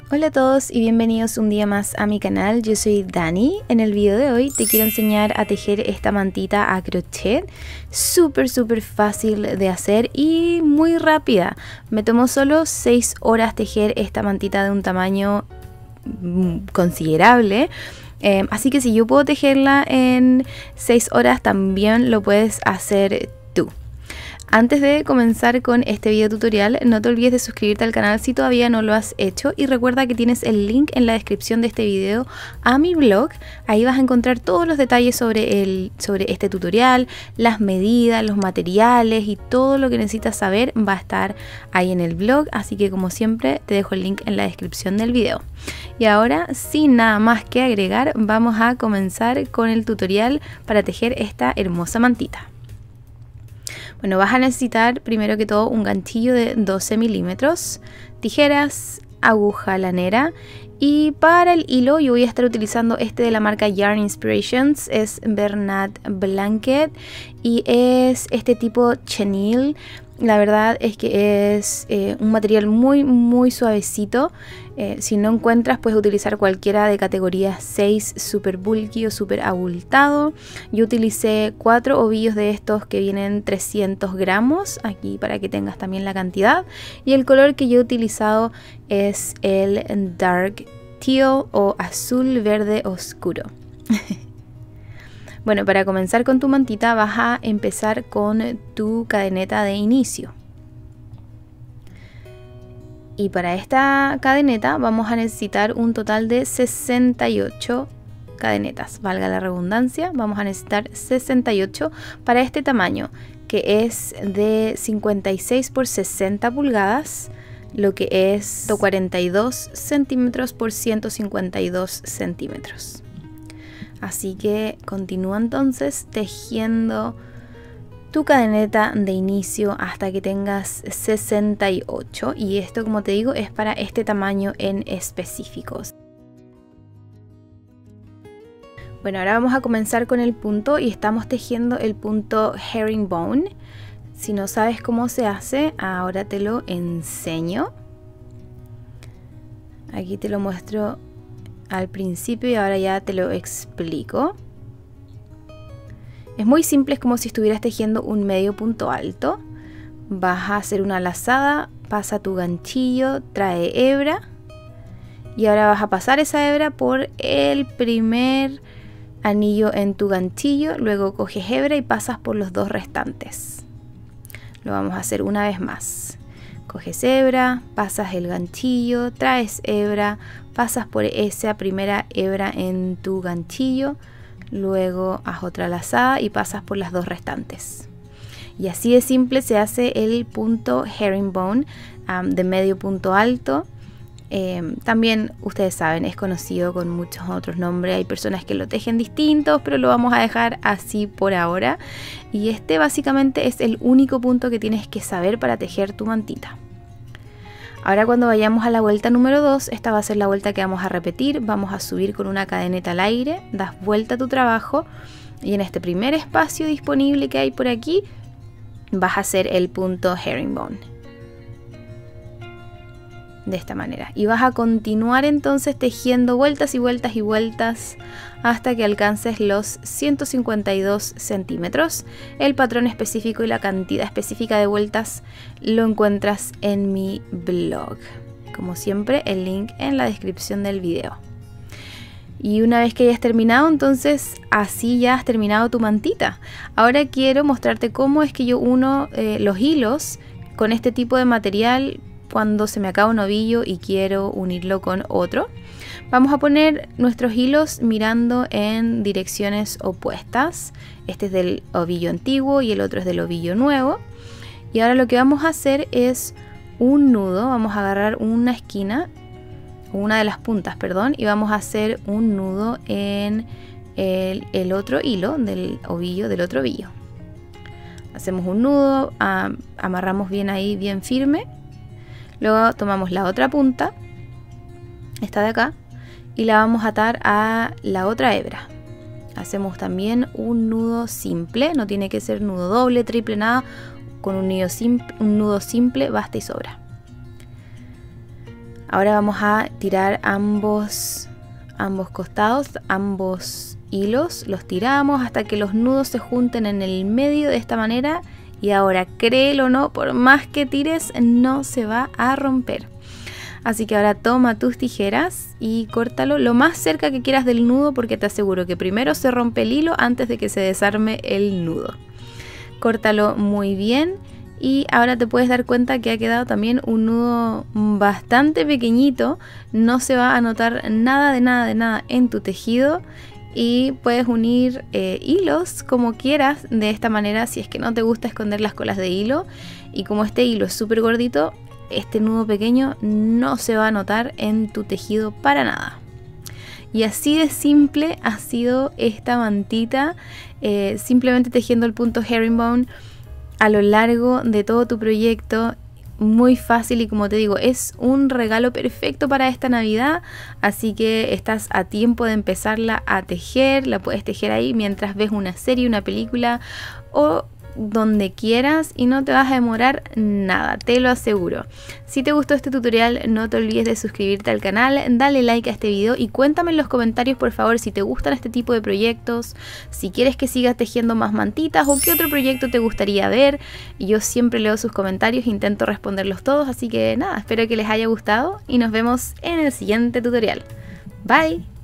Hola a todos y bienvenidos un día más a mi canal. Yo soy Dani. En el video de hoy te quiero enseñar a tejer esta mantita a crochet. Súper fácil de hacer y muy rápida. Me tomó solo 6 horas tejer esta mantita de un tamaño considerable. Así que si yo puedo tejerla en 6 horas, también lo puedes hacer tú. Antes de comenzar con este video tutorial, no te olvides de suscribirte al canal si todavía no lo has hecho y recuerda que tienes el link en la descripción de este video a mi blog. Ahí vas a encontrar todos los detalles sobre este tutorial, las medidas, los materiales y todo lo que necesitas saber va a estar ahí en el blog, así que como siempre te dejo el link en la descripción del video. Y ahora, sin nada más que agregar, vamos a comenzar con el tutorial para tejer esta hermosa mantita. Bueno, vas a necesitar primero que todo un ganchillo de 12 milímetros, tijeras, aguja lanera y para el hilo yo voy a estar utilizando este de la marca Yarn Inspirations, es Bernat Blanket y es este tipo chenille. La verdad es que es un material muy suavecito. Si no encuentras, puedes utilizar cualquiera de categoría 6, super bulky o super abultado. Yo utilicé 4 ovillos de estos que vienen 300 gramos, aquí para que tengas también la cantidad. Y el color que yo he utilizado es el Dark Teal o azul verde oscuro. Bueno, para comenzar con tu mantita vas a empezar con tu cadeneta de inicio. Y para esta cadeneta vamos a necesitar un total de 68 cadenetas. Valga la redundancia, vamos a necesitar 68 para este tamaño, que es de 56 por 60 pulgadas, lo que es 142 centímetros por 152 centímetros. Así que continúa entonces tejiendo tu cadeneta de inicio hasta que tengas 68 y esto, como te digo, es para este tamaño en específicos. Bueno, ahora vamos a comenzar con el punto y estamos tejiendo el punto herringbone. Si no sabes cómo se hace, ahora te lo enseño. Aquí te lo muestro al principio y ahora ya te lo explico. Es muy simple, es como si estuvieras tejiendo un medio punto alto. Vas a hacer una lazada, pasa tu ganchillo, trae hebra y ahora vas a pasar esa hebra por el primer anillo en tu ganchillo, luego coges hebra y pasas por los dos restantes. Lo vamos a hacer una vez más. Coges hebra, pasas el ganchillo, traes hebra, pasas por esa primera hebra en tu ganchillo, luego haz otra lazada y pasas por las dos restantes. Y así de simple se hace el punto herringbone de medio punto alto. También ustedes saben, es conocido con muchos otros nombres, hay personas que lo tejen distintos, pero lo vamos a dejar así por ahora. Y este básicamente es el único punto que tienes que saber para tejer tu mantita. Ahora cuando vayamos a la vuelta número 2, esta va a ser la vuelta que vamos a repetir. Vamos a subir con una cadeneta al aire, das vuelta a tu trabajo y en este primer espacio disponible que hay por aquí vas a hacer el punto herringbone. De esta manera. Y vas a continuar entonces tejiendo vueltas y vueltas y vueltas hasta que alcances los 152 centímetros. El patrón específico y la cantidad específica de vueltas lo encuentras en mi blog. Como siempre, el link en la descripción del video. Y una vez que hayas terminado, entonces así ya has terminado tu mantita. Ahora quiero mostrarte cómo es que yo uno los hilos con este tipo de material cuando se me acaba un ovillo y quiero unirlo con otro. Vamos a poner nuestros hilos mirando en direcciones opuestas. Este es del ovillo antiguo y el otro es del ovillo nuevo. Y ahora lo que vamos a hacer es un nudo. Vamos a agarrar una esquina, una de las puntas, perdón, y vamos a hacer un nudo en el otro hilo del otro ovillo. Hacemos un nudo, amarramos bien ahí, bien firme. Luego tomamos la otra punta, esta de acá, y la vamos a atar a la otra hebra. Hacemos también un nudo simple, no tiene que ser nudo doble, triple, nada. Con un nudo simple basta y sobra. Ahora vamos a tirar ambos costados, ambos hilos, los tiramos hasta que los nudos se junten en el medio de esta manera. Y ahora, créelo o no, por más que tires, no se va a romper. Así que ahora toma tus tijeras y córtalo lo más cerca que quieras del nudo, porque te aseguro que primero se rompe el hilo antes de que se desarme el nudo. Córtalo muy bien y ahora te puedes dar cuenta que ha quedado también un nudo bastante pequeñito. No se va a notar nada de nada en tu tejido. Y puedes unir hilos como quieras de esta manera si es que no te gusta esconder las colas de hilo. Y como este hilo es súper gordito, este nudo pequeño no se va a notar en tu tejido para nada. Y así de simple ha sido esta mantita, simplemente tejiendo el punto herringbone a lo largo de todo tu proyecto. Muy fácil y como te digo, es un regalo perfecto para esta Navidad, así que estás a tiempo de empezarla a tejer. La puedes tejer ahí mientras ves una serie, una película o donde quieras y no te vas a demorar nada, te lo aseguro. Si te gustó este tutorial, no te olvides de suscribirte al canal, dale like a este video y cuéntame en los comentarios por favor si te gustan este tipo de proyectos, si quieres que siga tejiendo más mantitas o qué otro proyecto te gustaría ver. Yo siempre leo sus comentarios, intento responderlos todos, así que nada, espero que les haya gustado y nos vemos en el siguiente tutorial. Bye.